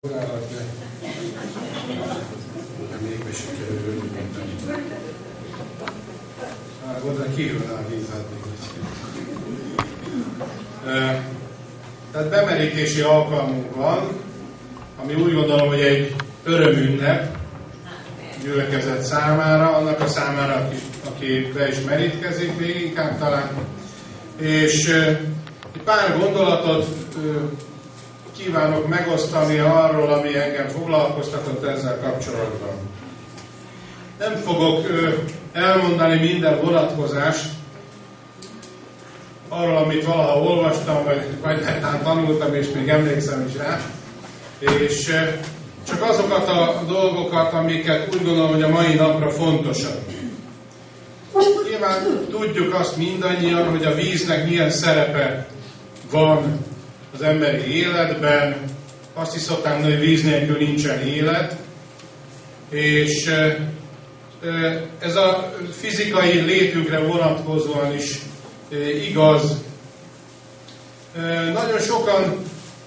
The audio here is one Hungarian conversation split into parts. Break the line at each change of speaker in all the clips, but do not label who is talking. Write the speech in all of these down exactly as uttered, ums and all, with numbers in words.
Szolgálat le. Mégbe sikerül. Hát oda kijön a vízadni. Tehát bemerítési alkalmunk van, ami úgy gondolom, hogy egy örömünnep gyülekezet számára, annak a számára, aki, aki be is merítkezik, még inkább talán. És egy pár gondolatot kívánok megosztani arról, ami engem foglalkoztatott ezzel kapcsolatban. Nem fogok elmondani minden vonatkozást arról, amit valaha olvastam, vagy, vagy netán tanultam, és még emlékszem is rá. És csak azokat a dolgokat, amiket úgy gondolom, hogy a mai napra fontosak. Nyilván tudjuk azt mindannyian, hogy a víznek milyen szerepe van az emberi életben. Azt is szoktam mondani, hogy víz nélkül nincsen élet. És ez a fizikai létünkre vonatkozóan is igaz. Nagyon sokan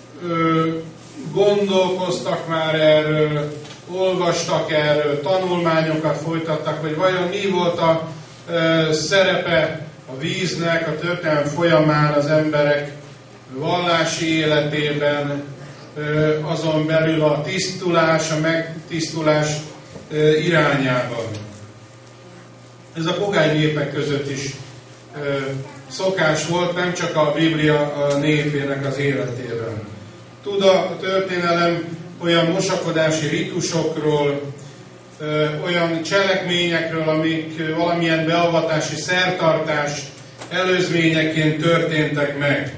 gondolkoztak már erről, olvastak erről, tanulmányokat folytattak, hogy vajon mi volt a szerepe a víznek a történelem folyamán az emberek vallási életében, azon belül a tisztulás, a megtisztulás irányában. Ez a pogány népek között is szokás volt, nem csak a Biblia népének az életében. Tud a történelem olyan mosakodási ritusokról, olyan cselekményekről, amik valamilyen beavatási szertartás előzményeként történtek meg.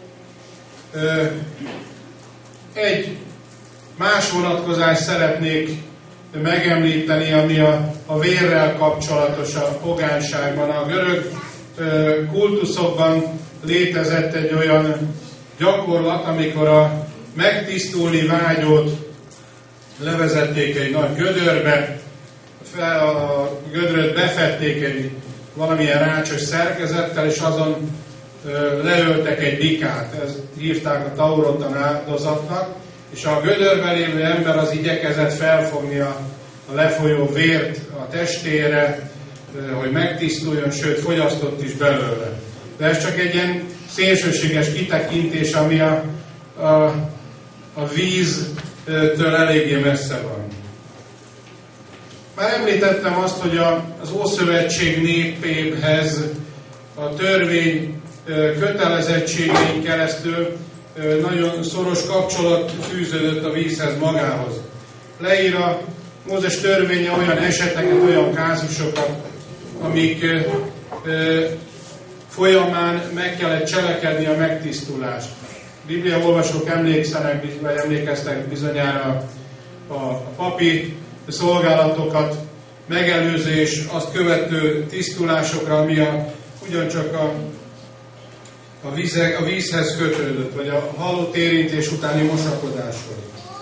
Egy más vonatkozást szeretnék megemlíteni, ami a, a vérrel kapcsolatos a pogányságban. A görög kultuszokban létezett egy olyan gyakorlat, amikor a megtisztulni vágyót levezették egy nagy gödörbe, fel a gödröt befették egy valamilyen rácsos szerkezettel, és azon leöltek egy bikát. Ezt hívták a taurontan áldozatnak, és a gödörben lévő ember az igyekezett felfogni a, a lefolyó vért a testére, hogy megtisztuljon, sőt fogyasztott is belőle. De ez csak egy ilyen szélsőséges kitekintés, ami a, a, a víztől eléggé messze van. Már említettem azt, hogy a, az Ószövetség népéhez a törvény kötelezettségein keresztül nagyon szoros kapcsolat fűződött a vízhez magához. Leír a Mózes törvénye olyan eseteket, olyan kázusokat, amik folyamán meg kellett cselekedni a megtisztulást. Biblia olvasók emlékszenek, vagy emlékeztek bizonyára a papi szolgálatokat megelőző és azt követő tisztulásokra, ami a, ugyancsak a, a, vízek, a vízhez kötődött, vagy a halott érintés utáni mosakodáshoz.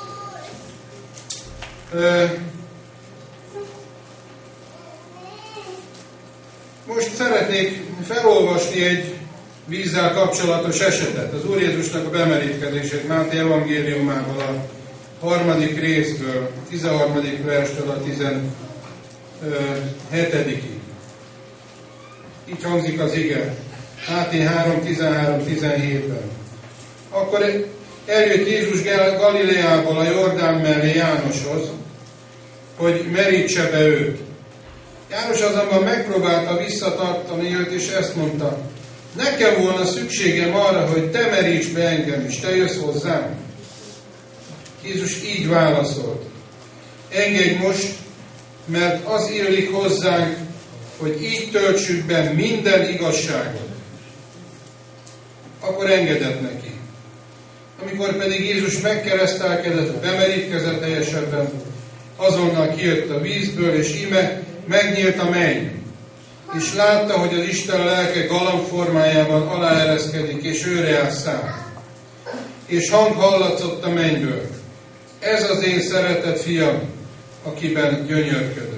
Most szeretnék felolvasni egy vízzel kapcsolatos esetet. Az Úr Jézusnak a bemerítkezését Máté evangéliumából, a harmadik részből, tizenharmadik verstől a tizenhetedikig. Így hangzik az ige. Máté három, tizenhárom, tizenhétben. Akkor eljött Jézus Galileából a Jordán mellé Jánoshoz, hogy merítse be őt. János azonban megpróbálta visszatartani őt, és ezt mondta: nekem volna szükségem arra, hogy te meríts be engem is, te jössz hozzám. Jézus így válaszolt: engedj most, mert az illik hozzánk, hogy így töltsük be minden igazságot. Akkor engedett neki. Amikor pedig Jézus megkeresztelkedett, bemerítkezett teljesebben, azonnal kijött a vízből, és íme megnyílt a menny, és látta, hogy az Isten lelke galamb formájában aláereszkedik, és őre száll. És hang hallatszott a mennyből: ez az én szeretett fiam, akiben gyönyörködöm.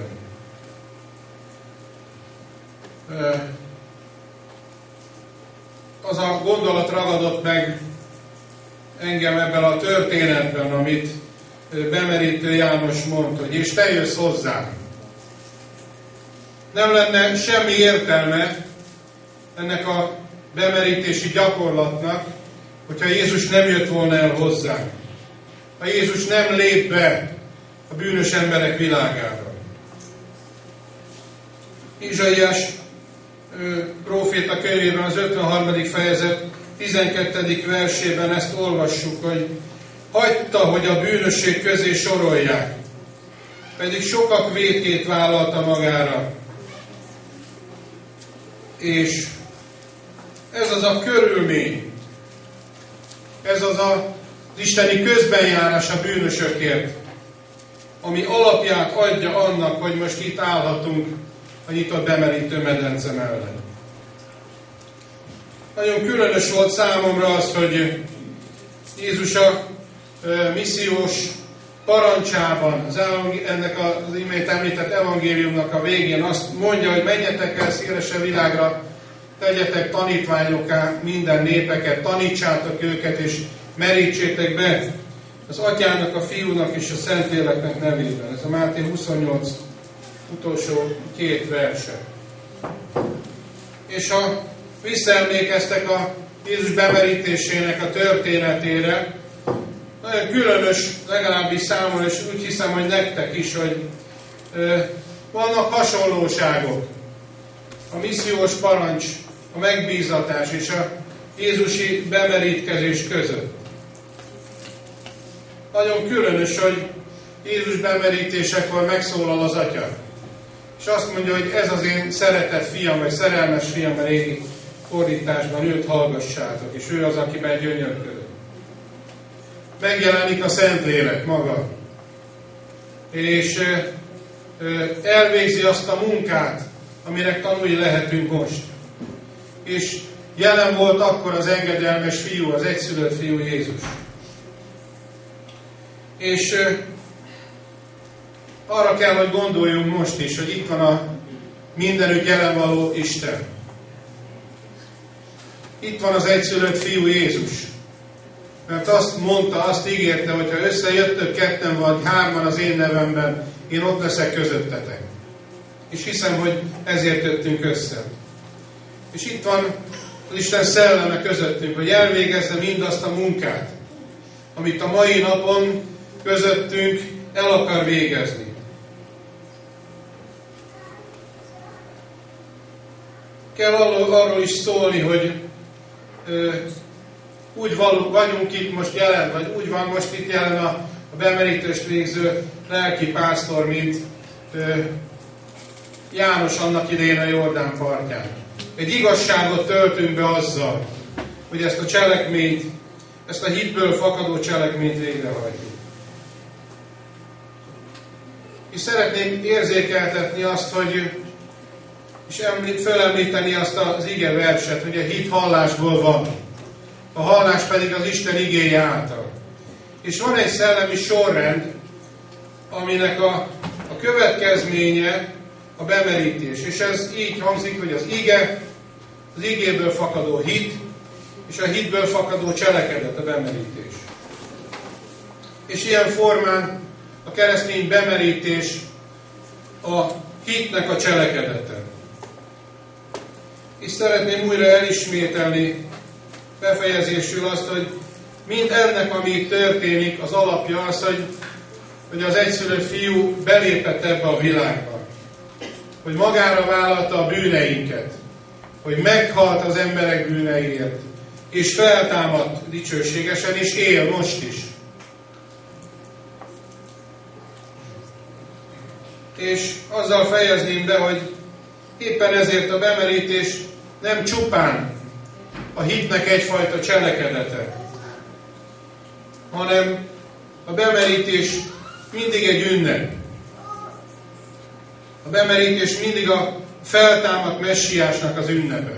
Az a gondolat ragadott meg engem ebben a történetben, amit bemerítő János mondta, hogy és te jössz hozzám. Nem lenne semmi értelme ennek a bemerítési gyakorlatnak, hogyha Jézus nem jött volna el hozzánk. Ha Jézus nem lép be a bűnös emberek világára. Izsaiás próféta könyvében az ötvenharmadik fejezet tizenkettedik versében ezt olvassuk, hogy hagyta, hogy a bűnösség közé sorolják, pedig sokak vétkét vállalta magára. És ez az a körülmény, ez az a az isteni közbenjárás a bűnösökért, ami alapját adja annak, hogy most itt állhatunk a nyitott bemerítő medence mellett. Nagyon különös volt számomra az, hogy Jézus a missziós parancsában, az ennek az imént említett evangéliumnak a végén azt mondja, hogy menjetek el szélesebb világra, tegyetek tanítványokká minden népeket, tanítsátok őket, és merítsétek be az Atyának, a Fiúnak és a Szentléleknek nevében. Ez a Máté huszonnyolc utolsó két verse. És ha visszaemlékeztek a Jézus bemerítésének a történetére, nagyon különös, legalábbis számomra, és úgy hiszem, hogy nektek is, hogy ö, vannak hasonlóságok. A missziós parancs, a megbízatás és a jézusi bemerítkezés között. Nagyon különös, hogy Jézus bemerítésekor megszólal az Atya. És azt mondja, hogy ez az én szeretett fiam, vagy szerelmes fiam, a régi fordításban, őt hallgassátok, és ő az, akiben gyönyörködött. Megjelenik a Szentlélek maga, és elvégzi azt a munkát, aminek tanulni lehetünk most. És jelen volt akkor az engedelmes fiú, az egyszülött fiú Jézus. És arra kell, hogy gondoljunk most is, hogy itt van a mindenütt jelen való Isten. Itt van az egyszülött fiú Jézus. Mert azt mondta, azt ígérte, hogy ha összejöttök ketten vagy hárman az én nevemben, én ott leszek közöttetek. És hiszem, hogy ezért jöttünk össze. És itt van az Isten szelleme közöttünk, hogy elvégezze mindazt a munkát, amit a mai napon közöttünk el akar végezni. Kell arról is szólni, hogy ö, úgy való, vagyunk itt most jelen, vagy úgy van most itt jelen a, a bemerítést végző lelki pásztor, mint ö, János annak idején a Jordán partján. Egy igazságot töltünk be azzal, hogy ezt a cselekményt, ezt a hitből fakadó cselekményt végrehajtjuk. És szeretném érzékeltetni azt, hogy és említ, felemlíteni azt az ige verset, hogy a hit hallásból van, a hallás pedig az Isten igéje által. És van egy szellemi sorrend, aminek a, a következménye a bemerítés. És ez így hangzik, hogy az ige, az igéből fakadó hit, és a hitből fakadó cselekedet, a bemerítés. És ilyen formán a keresztény bemerítés a hitnek a cselekedete. És szeretném újra elismételni befejezésül azt, hogy mind ennek, ami történik, az alapja az, hogy, hogy az egyszülött fiú belépett ebbe a világba. Hogy magára vállalta a bűneinket. Hogy meghalt az emberek bűneiért. És feltámadt dicsőségesen, és él most is. És azzal fejezném be, hogy éppen ezért a bemerítés nem csupán a hitnek egyfajta cselekedete, hanem a bemerítés mindig egy ünnep. A bemerítés mindig a feltámadt messiásnak az ünnepe.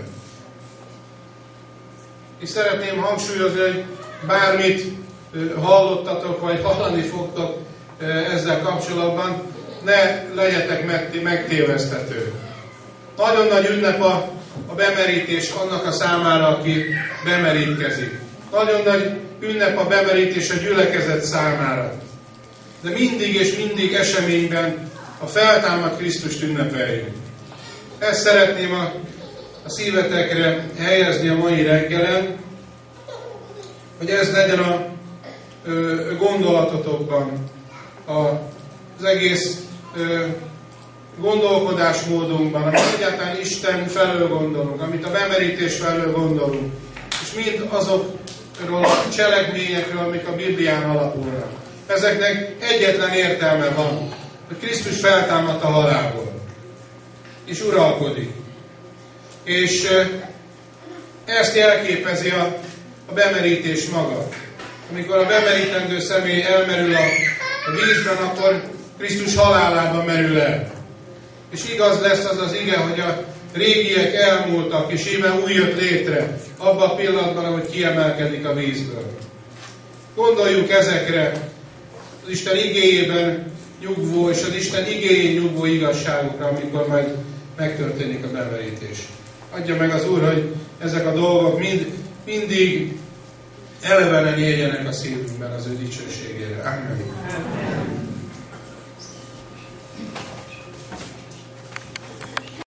És szeretném hangsúlyozni, hogy bármit hallottatok, vagy hallani fogtok ezzel kapcsolatban, ne legyetek megtévesztetők. Nagyon nagy ünnep a, a bemerítés annak a számára, aki bemerítkezik. Nagyon nagy ünnep a bemerítés a gyülekezet számára. de mindig és mindig eseményben a feltámadt Krisztust ünnepeljük. Ezt szeretném a, a szívetekre helyezni a mai reggelen, hogy ez legyen a ö, gondolatotokban, a, az egész ö, gondolkodásmódunkban, amit egyáltalán Isten felől gondolunk, amit a bemerítés felől gondolunk, és mind azokról a cselekményekről, amik a Biblián alapulnak. Ezeknek egyetlen értelme van, hogy Krisztus feltámadt a halálból, és uralkodik. És ezt jelképezi a, a bemerítés maga. Amikor a bemerítendő személy elmerül a, a vízben, akkor Krisztus halálában merül el. És igaz lesz az az ige, hogy a régiek elmúltak, és íme új jött létre, abban a pillanatban, ahogy kiemelkedik a vízből. Gondoljuk ezekre az Isten igéjében nyugvó, és az Isten igéjén nyugvó igazságokra, amikor majd megtörténik a bemerítés. Adja meg az Úr, hogy ezek a dolgok mind, mindig elevenen éljenek a szívünkben az ő dicsőségére. Amen.